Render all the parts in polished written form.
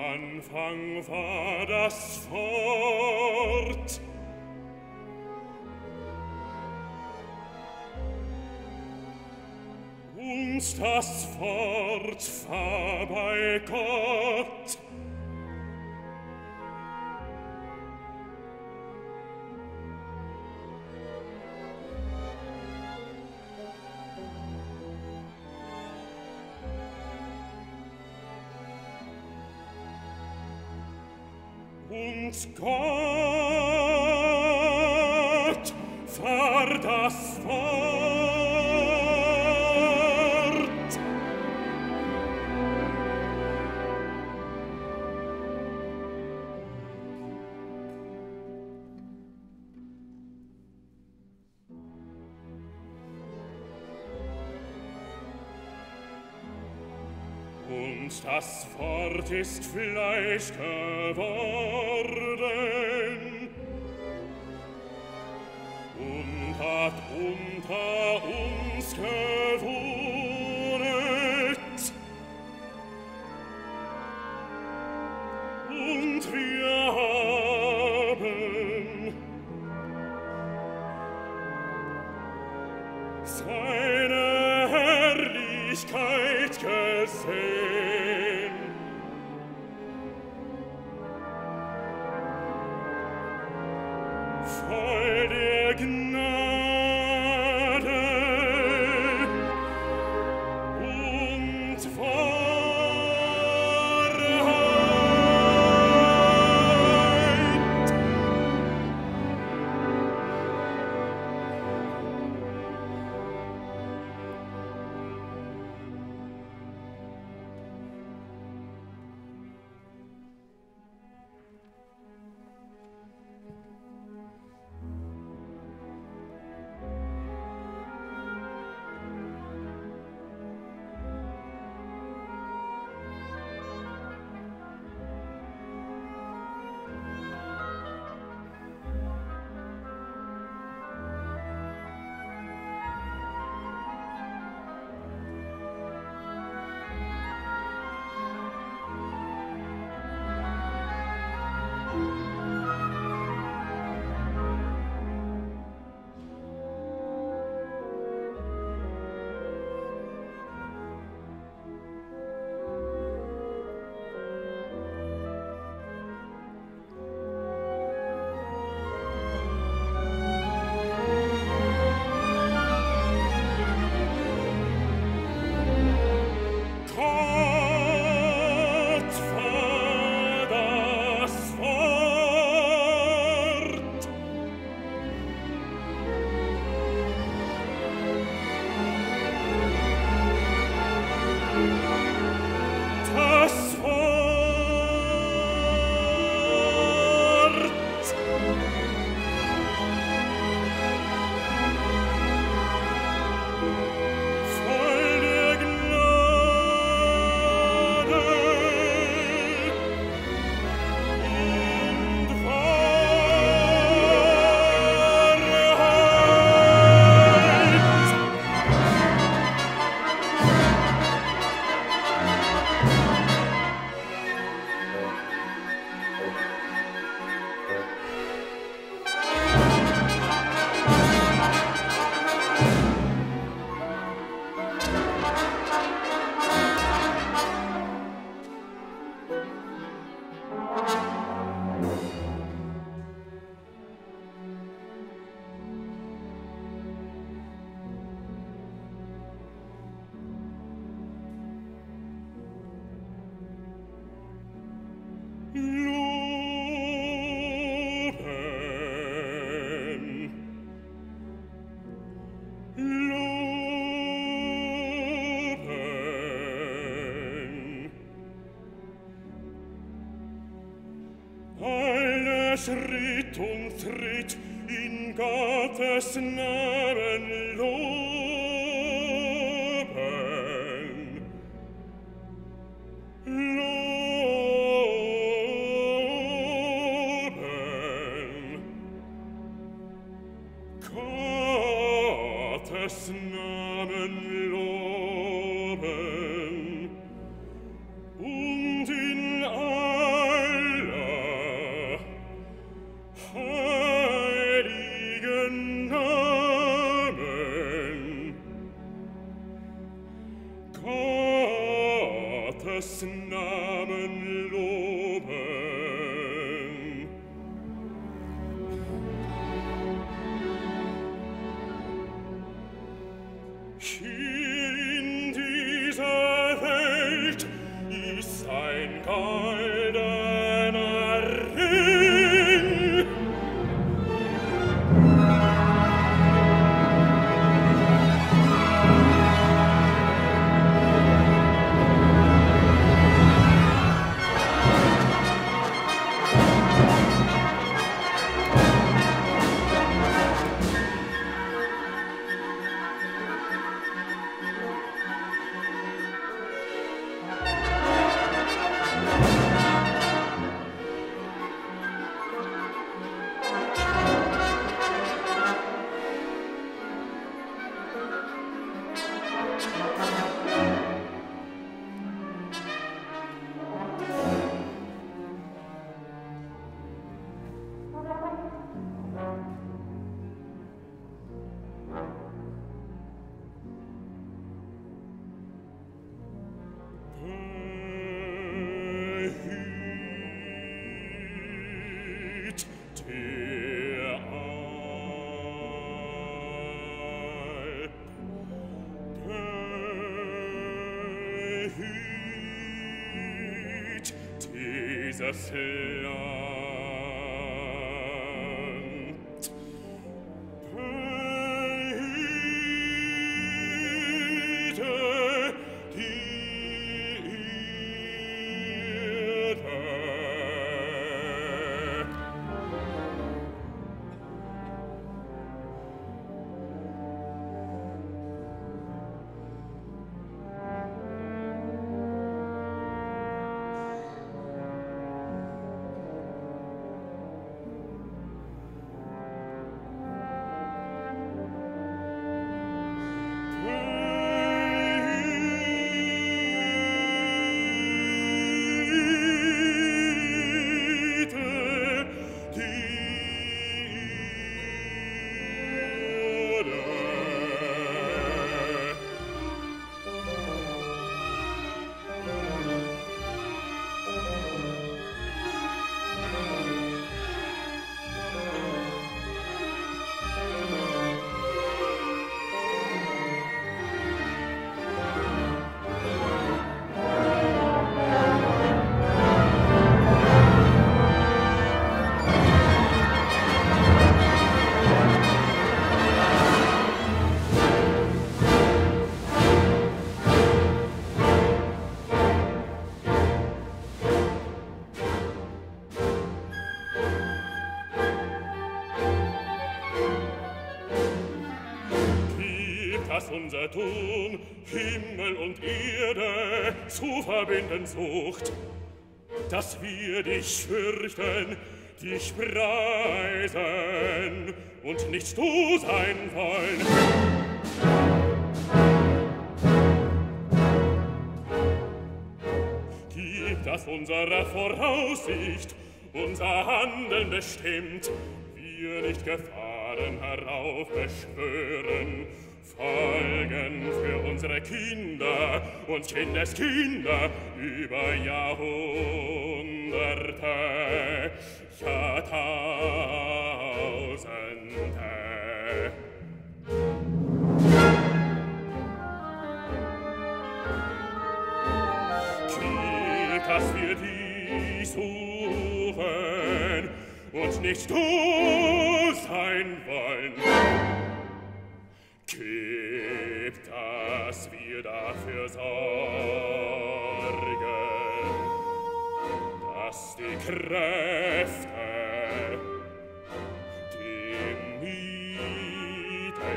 Anfang war das Wort, und das Wort war bei Gott. Und Gott war das Wort. Und das Wort ist Fleisch geworden und hat unter uns gewohnet. Und wir haben seine Herrlichkeit gesehen. Voll der Gnade und Wahrheit. Schritt und Tritt in Gottes Namen loben. Loben. Gottes Namen loben. Und in Dieses Land behüte die Erde. Dass unser Tun Himmel und Erde zu verbinden sucht, dass wir dich fürchten, dich preisen und nicht du sein wollen. Gib, dass unserer Voraussicht unser Handeln bestimmt, wir nicht Gefahren heraufbeschwören, folgen für unsere Kinder und Kindeskinder über Jahrhunderte, Jahrtausende. Gib, dass wir dich suchen und nicht du sein wollen. Gib, dass wir dafür sorgen, dass die Kräfte dem Mittel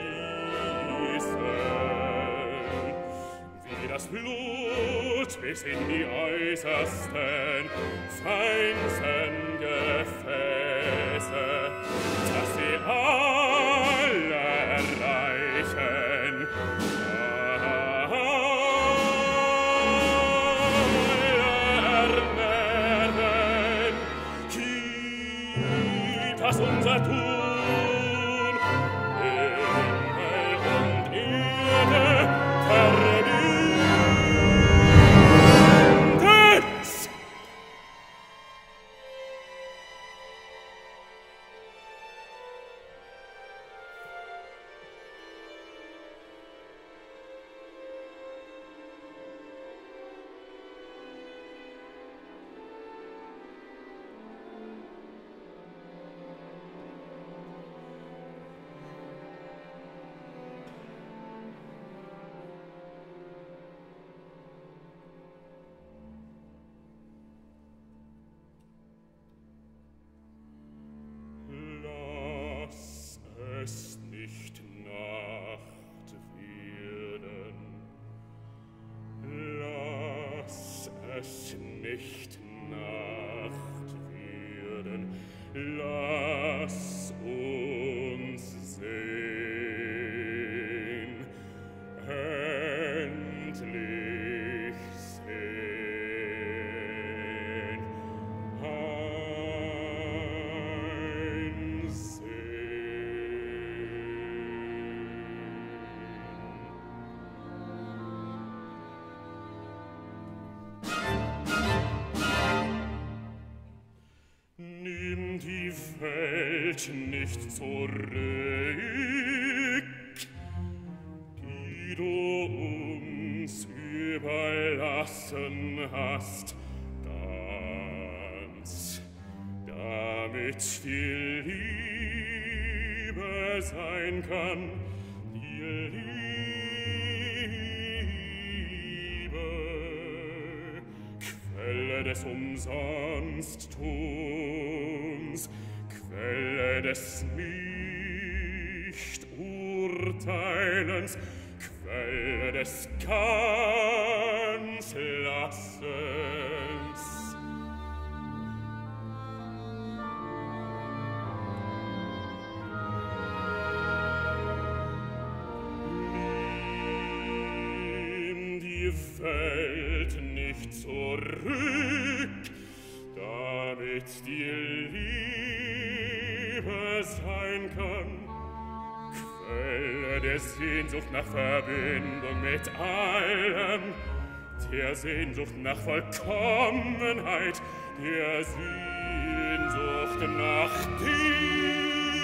fließen, wie das Blut bis in die äußersten, feinsten Gefäße, dass sie alle erreichen, ernähren. Gib, dass unser Tun Himmel und Erde verbindet. Es nicht Nacht werden, lass es nicht Nacht werden, lass uns sehen, endlich sehen, einsehen. Welt nicht zurück, die du uns überlassen hast, ganz, damit die Liebe sein kann, die Liebe, Quelle des Umsonsttuns, Quelle des Nichturteilens, Quelle des Ganzlassens. Nimm die Welt nicht zurück, damit die Liebe sein kann, Quelle der Sehnsucht nach Verbindung mit allem, der Sehnsucht nach Vollkommenheit, der Sehnsucht nach dir.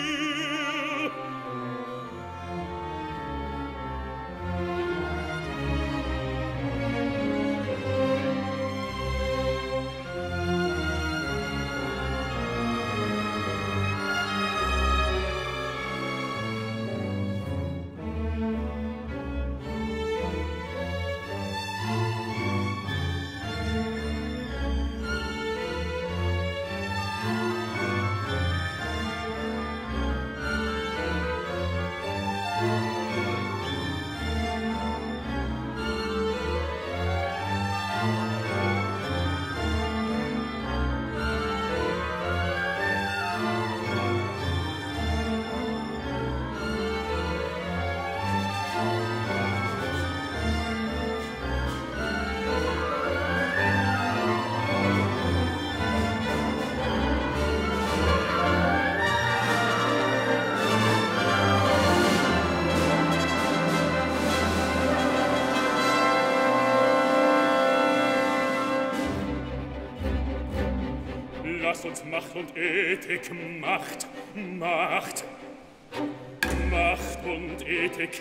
Lass uns Macht und Ethik, Macht, Macht, Macht und Ethik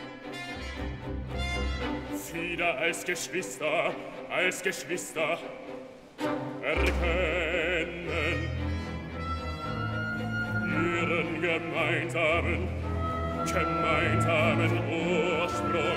wieder als Geschwister erkennen, ihren gemeinsamen Ursprung.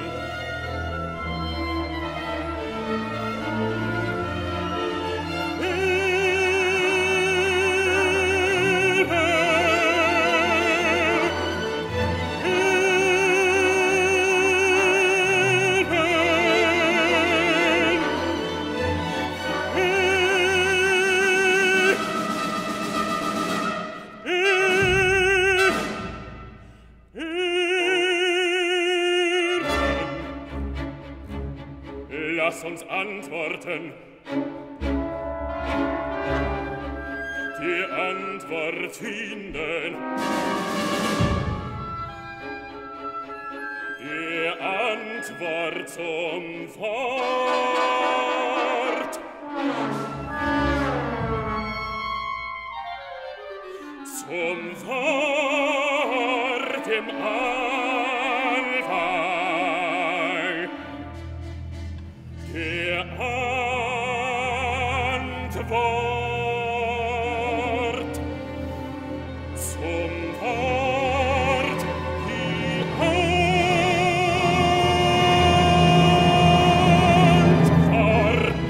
Lass uns antworten. Die Antwort finden. Die Antwort zum Wort. Zum Wort im Anfang. Die Antwort zum Wort, die Antwort.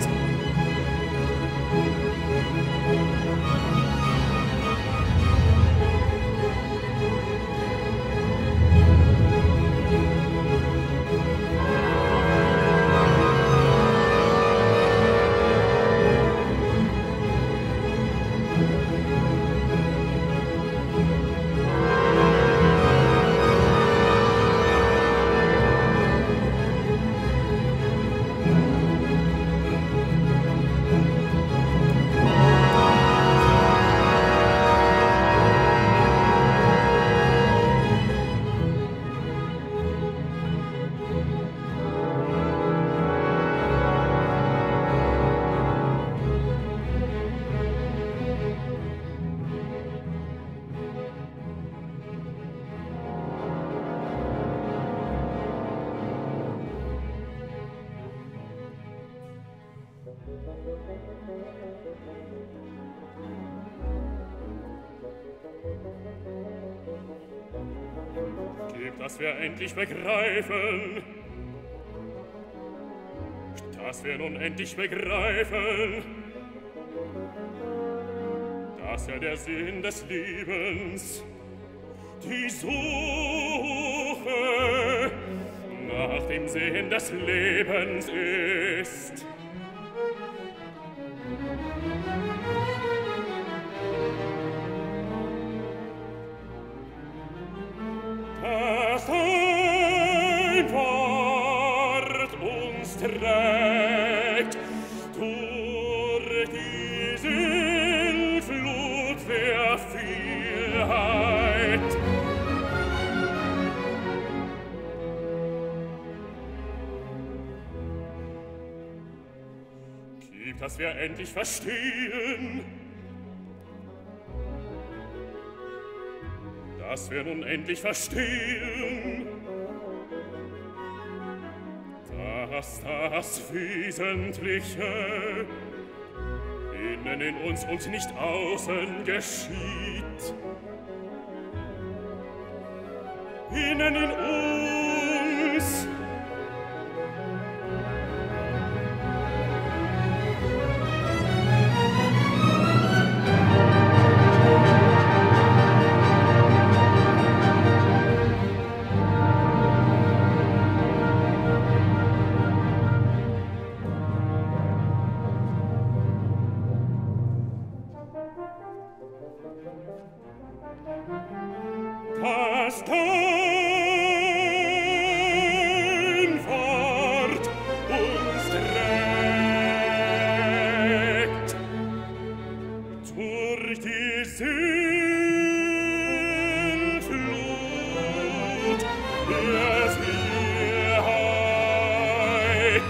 Gib, dass wir endlich begreifen, dass wir nun endlich begreifen, dass ja der Sinn des Lebens die Suche nach dem Sinn des Lebens ist. Dass dein Wort uns trägt durch die Sinnflut der Vielheit. Gib, dass wir endlich verstehen, dass wir nun endlich verstehen, dass das Wesentliche innen in uns und nicht außen geschieht. Innen in uns. Dass dein Wort uns trägt durch die Sinnflut der Vielheit.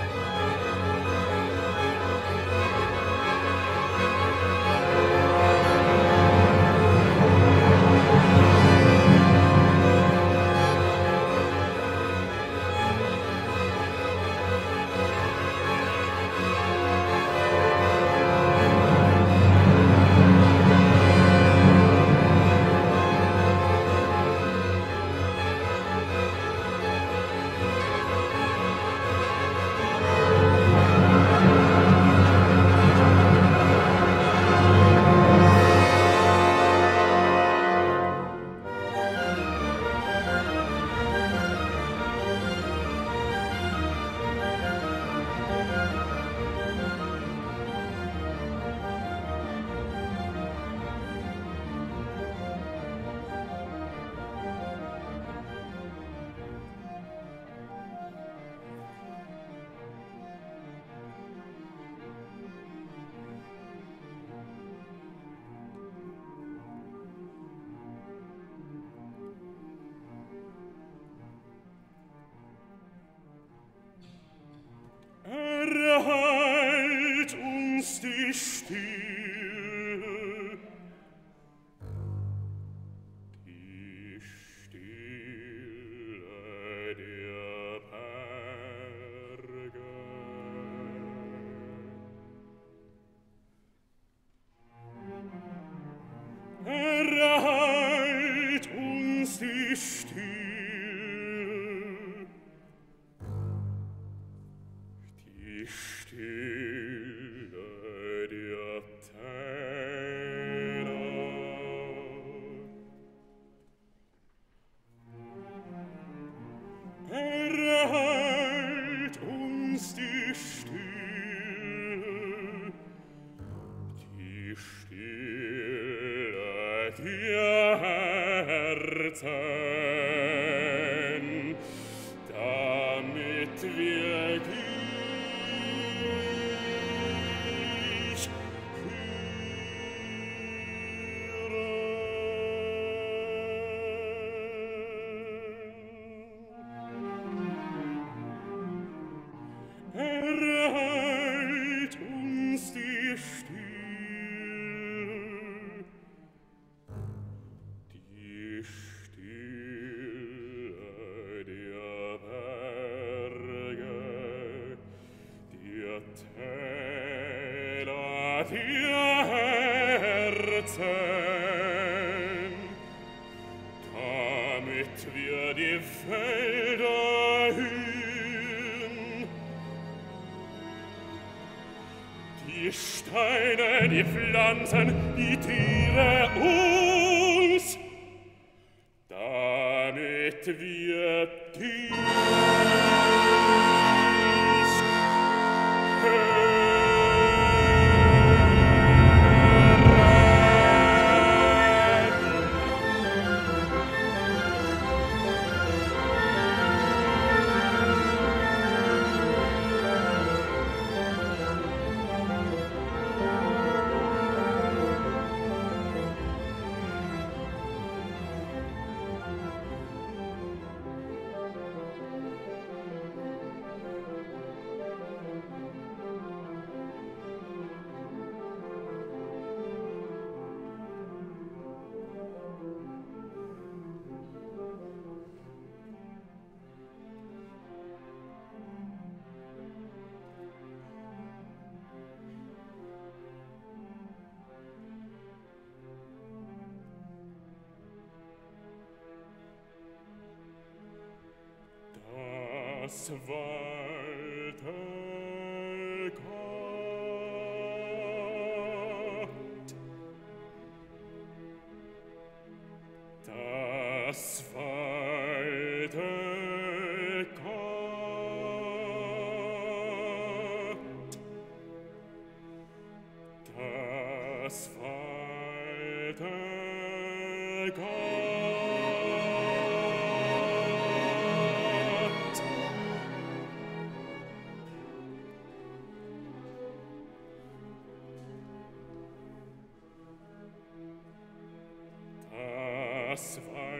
Erhalt uns die Stille, der Berge. Erhalt uns die Stille, der Täler. Erhalt uns die Stille der Herzen, damit wir dich hören. Erhalt uns die Stille dir Herzen, damit wir die Felder hühen, die Steine, die Pflanzen, die Tiere uns, damit wir dies das Walter Gott, das Walter Gott, das Walter Gott. Das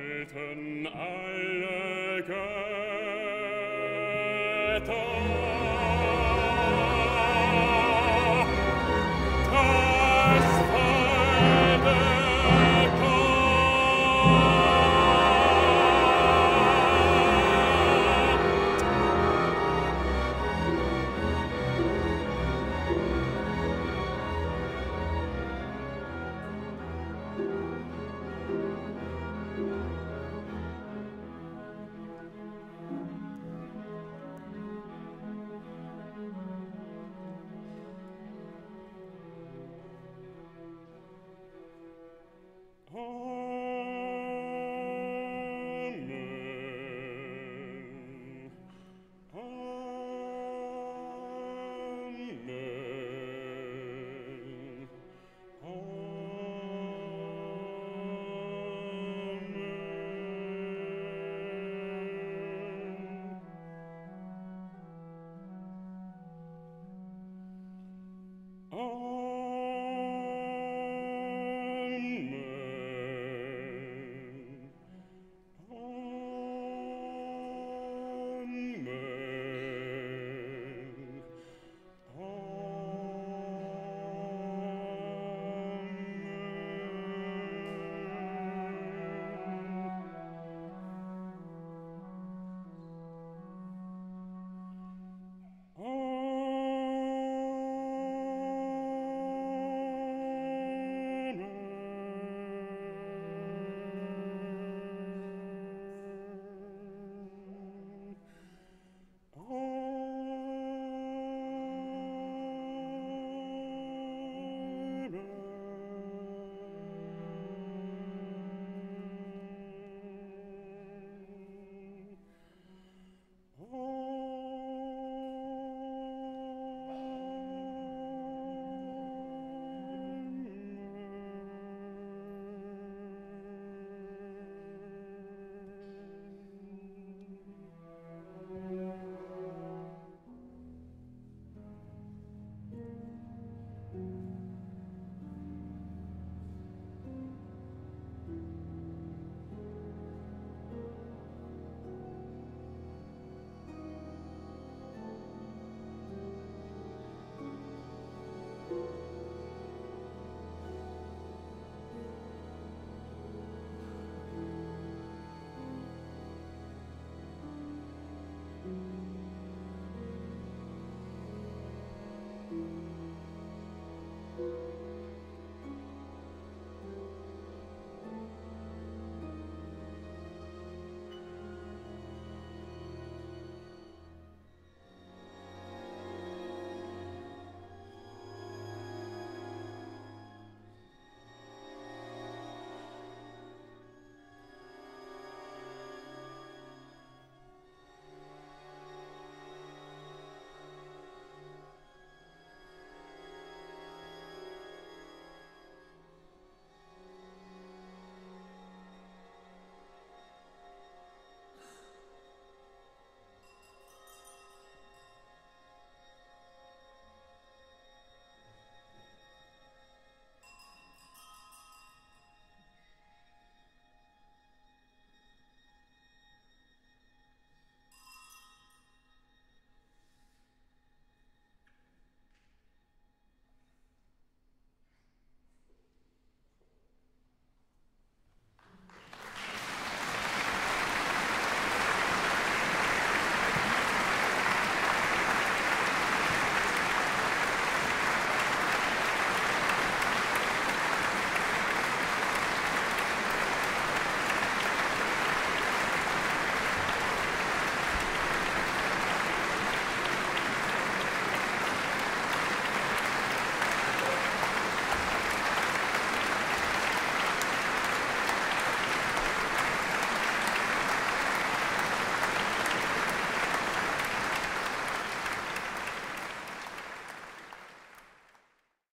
walten alle Götter.